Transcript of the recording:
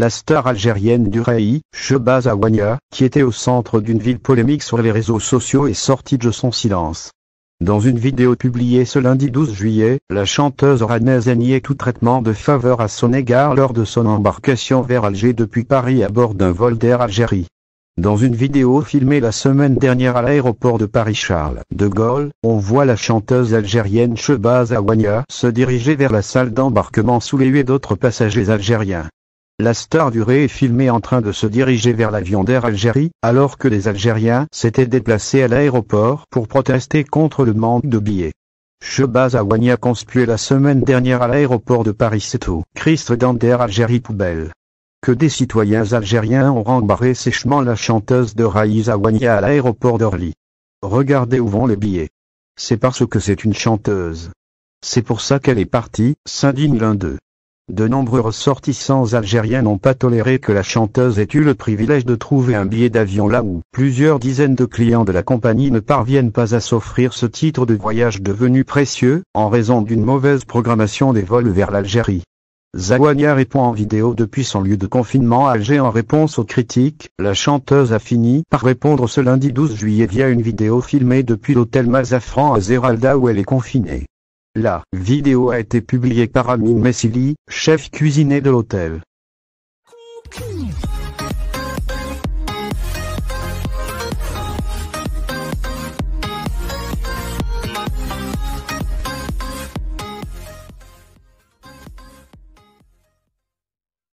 La star algérienne du Rai, Shehbaz Aouania, qui était au centre d'une vive polémique sur les réseaux sociaux, est sortie de son silence. Dans une vidéo publiée ce lundi 12 juillet, la chanteuse oranaise a nié tout traitement de faveur à son égard lors de son embarcation vers Alger depuis Paris à bord d'un vol d'Air Algérie. Dans une vidéo filmée la semaine dernière à l'aéroport de Paris-Charles de Gaulle, on voit la chanteuse algérienne Shehbaz Aouania se diriger vers la salle d'embarquement sous les huées d'autres passagers algériens. La star du Ré est filmée en train de se diriger vers l'avion d'Air Algérie, alors que les Algériens s'étaient déplacés à l'aéroport pour protester contre le manque de billets. Shehbaz Aouania conspuait la semaine dernière à l'aéroport de Paris-Seto, Christ dans d'Air Algérie poubelle. Que des citoyens algériens ont rembarré sèchement la chanteuse de Raïs Aouania à l'aéroport d'Orly. Regardez où vont les billets. C'est parce que c'est une chanteuse. C'est pour ça qu'elle est partie, s'indigne l'un d'eux. De nombreux ressortissants algériens n'ont pas toléré que la chanteuse ait eu le privilège de trouver un billet d'avion là où plusieurs dizaines de clients de la compagnie ne parviennent pas à s'offrir ce titre de voyage devenu précieux, en raison d'une mauvaise programmation des vols vers l'Algérie. Aouania répond en vidéo depuis son lieu de confinement à Alger en réponse aux critiques. La chanteuse a fini par répondre ce lundi 12 juillet via une vidéo filmée depuis l'hôtel Mazafran à Zeralda où elle est confinée. La vidéo a été publiée par Amin Messili, chef cuisinier de l'hôtel.